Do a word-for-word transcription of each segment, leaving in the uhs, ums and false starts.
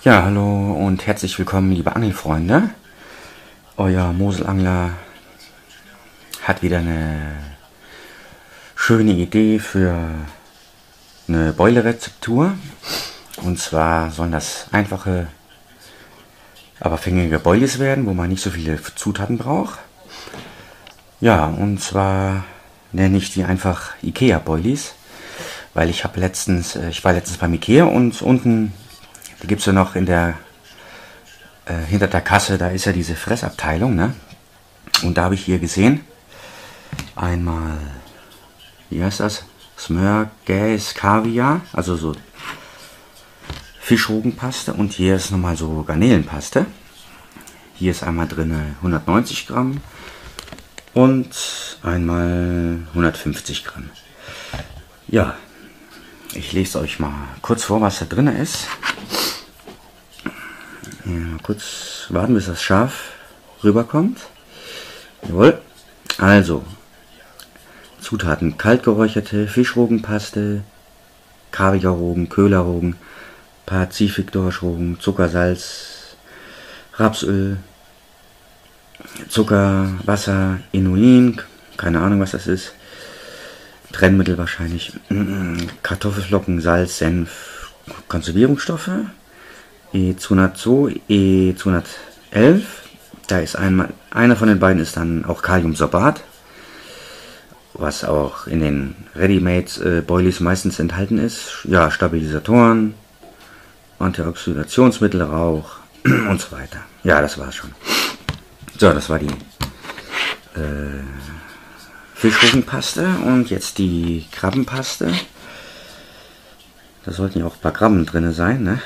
Ja, hallo und herzlich willkommen, liebe Angelfreunde. Euer Moselangler hat wieder eine schöne Idee für eine Beule-Rezeptur. Und zwar sollen das einfache, aber fängige Boilies werden, wo man nicht so viele Zutaten braucht. Ja, und zwar nenne ich die einfach Ikea-Boilies, weil ich habe letztens, ich war letztens beim Ikea und unten, die gibt es ja noch in der, äh, hinter der Kasse, da ist ja diese Fressabteilung, ne? Und da habe ich hier gesehen, einmal, wie heißt das? Smörgäs Kaviar, also so Fischrogenpaste, und hier ist nochmal so Garnelenpaste. Hier ist einmal drin hundertneunzig Gramm und einmal hundertfünfzig Gramm. Ja, ich lese euch mal kurz vor, was da drin ist. Ja, kurz warten, bis das scharf rüberkommt. Jawohl. Also, Zutaten: kaltgeräucherte Fischrogenpaste, Kaviarrogen, Köhlerrogen, Pazifik-Dorschrogen, Zucker, Salz, Rapsöl, Zucker, Wasser, Inulin, keine Ahnung was das ist, Trennmittel wahrscheinlich, Kartoffelflocken, Salz, Senf, Konservierungsstoffe, E zweihundertzwei, E zweihundertelf, da ist einmal, einer von den beiden ist dann auch Kaliumsorbat, was auch in den Ready-Made äh, Boilies meistens enthalten ist. Ja, Stabilisatoren, Antioxidationsmittel, Rauch und so weiter. Ja, das war's schon. So, das war die äh, Fischrogenpaste und jetzt die Krabbenpaste. Da sollten ja auch ein paar Krabben drin sein, ne?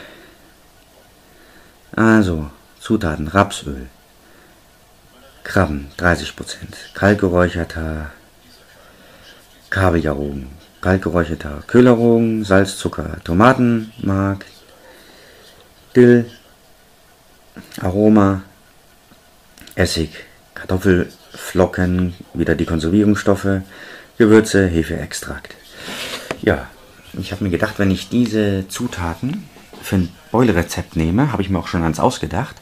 Also, Zutaten: Rapsöl, Krabben dreißig Prozent, kaltgeräucherter Kaviarrogen, kaltgeräucherter Köhlerrogen, Salz, Zucker, Tomatenmark, Dill, Aroma, Essig, Kartoffelflocken, wieder die Konservierungsstoffe, Gewürze, Hefeextrakt. Ja, ich habe mir gedacht, wenn ich diese Zutaten für ein Beule-Rezept nehme, habe ich mir auch schon eins ausgedacht.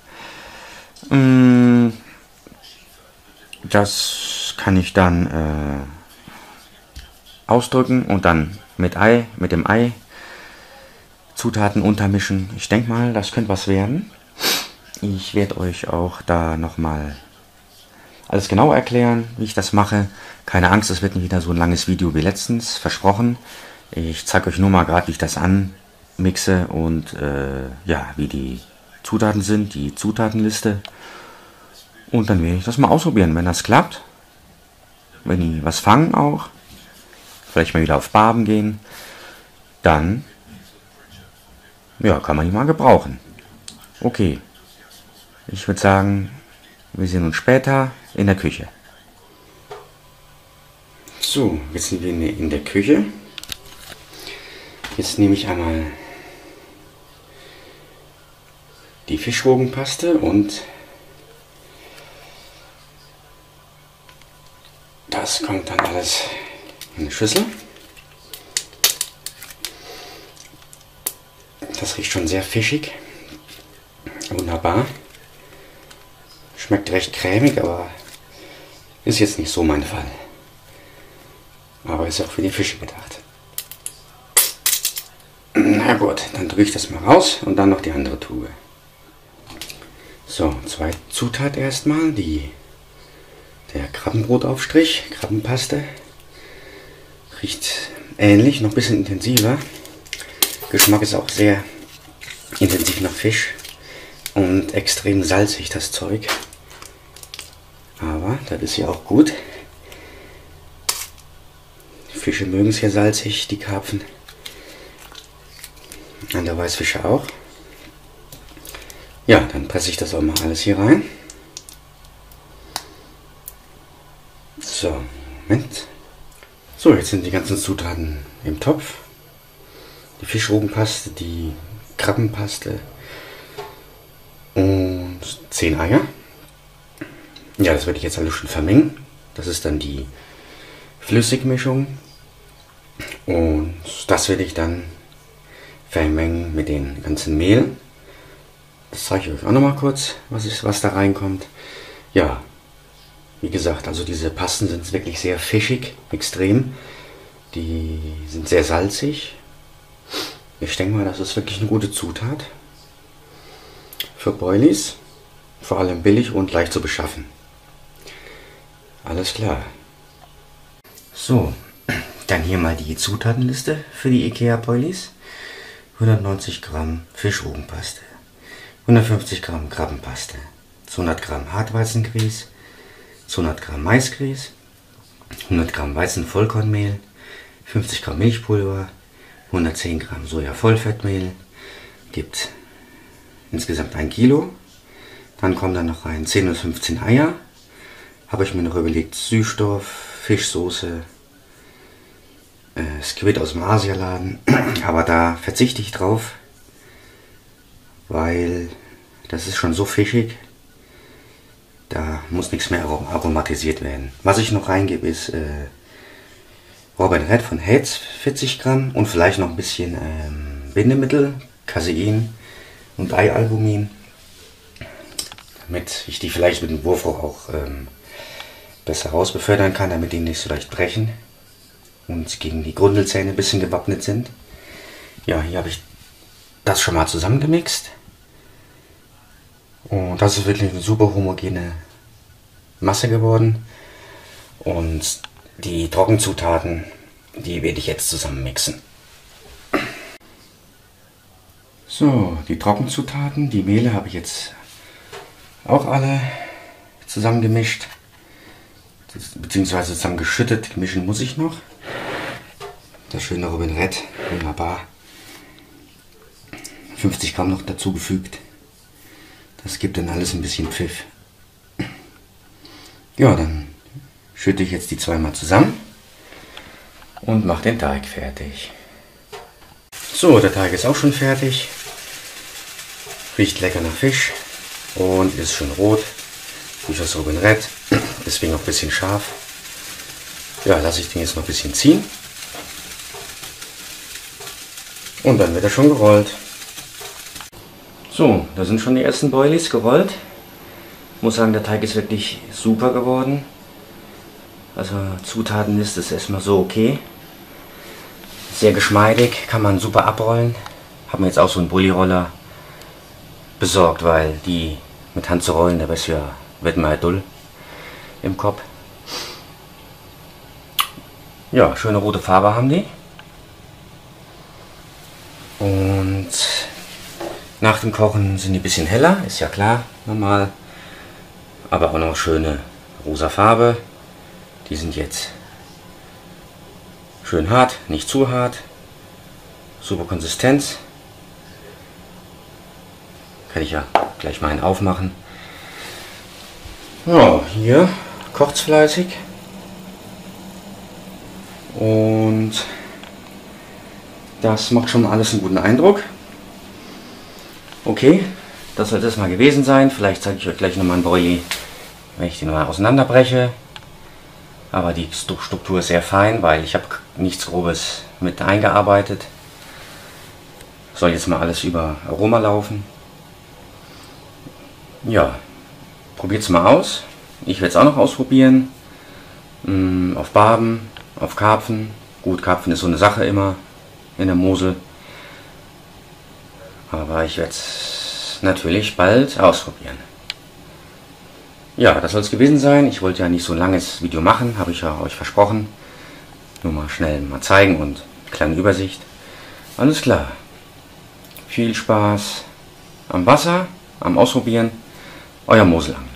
Das kann ich dann äh, ausdrücken und dann mit Ei, mit dem Ei Zutaten untermischen. Ich denke mal, das könnte was werden. Ich werde euch auch da nochmal alles genau erklären, wie ich das mache. Keine Angst, es wird nicht wieder so ein langes Video wie letztens, versprochen. Ich zeige euch nur mal gerade, wie ich das anmixe und äh, ja, wie die Zutaten sind, die Zutatenliste. Und dann werde ich das mal ausprobieren, wenn das klappt. Wenn die was fangen auch. Vielleicht mal wieder auf Barben gehen. Dann ja, kann man die mal gebrauchen. Okay. Ich würde sagen, wir sehen uns später in der Küche. So, jetzt sind wir in der Küche. Jetzt nehme ich einmal die Fischrogenpaste und das kommt dann alles in eine Schüssel. Das riecht schon sehr fischig. Wunderbar. Schmeckt recht cremig, aber ist jetzt nicht so mein Fall. Aber ist auch für die Fische gedacht. Na gut, dann drücke ich das mal raus und dann noch die andere Tube. So, zwei Zutaten erstmal. Die, der Krabbenbrotaufstrich, Krabbenpaste. Riecht ähnlich, noch ein bisschen intensiver. Geschmack ist auch sehr intensiv nach Fisch und extrem salzig, das Zeug. Aber das ist ja auch gut. Die Fische mögen es ja salzig, die Karpfen. Und der Weißfische auch. Ja, dann presse ich das auch mal alles hier rein. So, Moment. So, jetzt sind die ganzen Zutaten im Topf. Die Fischrogenpaste, die Krabbenpaste und zehn Eier. Ja, das werde ich jetzt alles schon vermengen. Das ist dann die Flüssigmischung. Und das werde ich dann vermengen mit dem ganzen Mehl. Das zeige ich euch auch nochmal kurz, was, ist, was da reinkommt. Ja, wie gesagt, also diese Pasten sind wirklich sehr fischig, extrem. Die sind sehr salzig. Ich denke mal, das ist wirklich eine gute Zutat für Boilies. Vor allem billig und leicht zu beschaffen. Alles klar. So, dann hier mal die Zutatenliste für die IKEA Boilies. hundertneunzig Gramm Fischrogenpaste, hundertfünfzig Gramm Krabbenpaste, zweihundert Gramm Hartweizengrieß, zweihundert Gramm Maisgrieß, hundert Gramm Weizenvollkornmehl, fünfzig Gramm Milchpulver, hundertzehn Gramm Soja-Vollfettmehl, gibt insgesamt ein Kilo. Dann kommen dann noch rein zehn bis fünfzehn Eier. Habe ich mir noch überlegt, Süßstoff, Fischsoße, äh, Squid aus dem Asialaden. Aber da verzichte ich drauf, weil das ist schon so fischig. Da muss nichts mehr aromatisiert werden. Was ich noch reingebe ist äh, Robin Red von Heads, vierzig Gramm und vielleicht noch ein bisschen ähm, Bindemittel, Casein und Eialbumin, damit ich die vielleicht mit dem Wurfrohr auch ähm, besser rausbefördern kann, damit die nicht so leicht brechen und gegen die Grundelzähne ein bisschen gewappnet sind. Ja, hier habe ich das schon mal zusammengemixt. Und das ist wirklich eine super homogene Masse geworden. Und die Trockenzutaten, die werde ich jetzt zusammenmixen. So, die Trockenzutaten, die Mehle habe ich jetzt auch alle zusammengemischt, beziehungsweise zusammengeschüttet. Mischen muss ich noch. Das schöne Robin Red, wunderbar. fünfzig Gramm noch dazugefügt. Das gibt dann alles ein bisschen Pfiff. Ja, dann schütte ich jetzt die zweimal zusammen und mache den Teig fertig. So, der Teig ist auch schon fertig. Riecht lecker nach Fisch und ist schön rot durch das Robin Red, deswegen auch ein bisschen scharf. Ja, lasse ich den jetzt noch ein bisschen ziehen und dann wird er schon gerollt. So, da sind schon die ersten Boilies gerollt. Ich muss sagen, der Teig ist wirklich super geworden. Also Zutatenliste ist erstmal so okay. Sehr geschmeidig, kann man super abrollen. Habe mir jetzt auch so einen Bulli-Roller besorgt, weil die mit Hand zu rollen, da wird ja, wird mal dull im Kopf. Ja, schöne rote Farbe haben die. Und nach dem Kochen sind die ein bisschen heller, ist ja klar, normal. Aber auch noch schöne rosa Farbe. Die sind jetzt schön hart, nicht zu hart. Super Konsistenz. Kann ich ja gleich mal einen aufmachen. Ja, hier kocht es fleißig. Und das macht schon alles einen guten Eindruck. Okay, das soll das mal gewesen sein. Vielleicht zeige ich euch gleich nochmal einen Boilie, wenn ich den mal auseinanderbreche. Aber die Struktur ist sehr fein, weil ich habe nichts Grobes mit eingearbeitet. Soll jetzt mal alles über Aroma laufen. Ja, probiert es mal aus. Ich werde es auch noch ausprobieren. Mm, auf Barben, auf Karpfen. Gut, Karpfen ist so eine Sache immer in der Mosel. Aber ich werde es natürlich bald ausprobieren. Ja, das soll es gewesen sein. Ich wollte ja nicht so ein langes Video machen, habe ich ja euch versprochen. Nur mal schnell mal zeigen und eine kleine Übersicht. Alles klar. Viel Spaß am Wasser, am Ausprobieren. Euer Moselang.